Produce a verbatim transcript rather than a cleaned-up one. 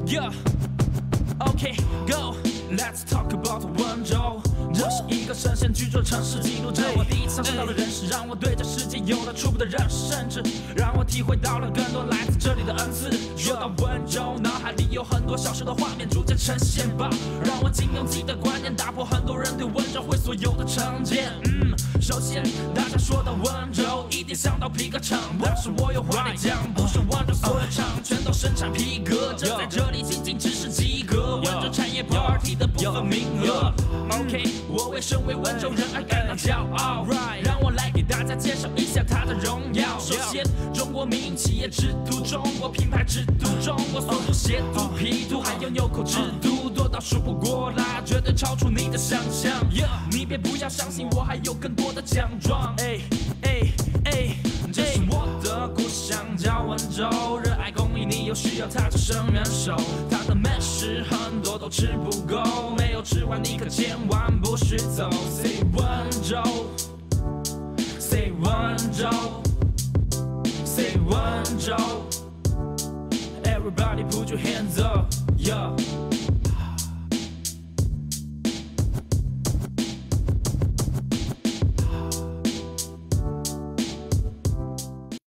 Yeah, OK, go. Let's talk about 温州。这是一个神仙居住的城市，记录着我第一次降生到了人世，让我对这世界有了初步的认识，甚至让我体会到了更多来自这里的恩赐。说到温州，脑海里有很多小时候的画面逐渐呈现吧，让我仅用自己的观念打破很多人对温州会所有的成见。嗯，首先大家说到温州，一定想到皮革厂，但是我有话得讲，不是温州所有厂，全都生产皮革，这在这里仅仅只是及格。温州产业 party 的部分名额。OK， 我为身为温州人而感到骄傲，让我来给大家介绍一下他的荣耀。首先，中国民营企业之都，中国品牌之都，中国锁都鞋都皮都还有纽扣之都，多到数不过来，绝对超出你的想象。你别不要相信我还有更多的奖状。哎哎哎，这是我的故乡叫温州，热爱公益，你有需要他就伸援手。他的美食很多都吃不够，没有吃完你可千万不许走。Say 温州 ，Say 温州 ，Say 温州 ，Everybody put your hands up, yeah.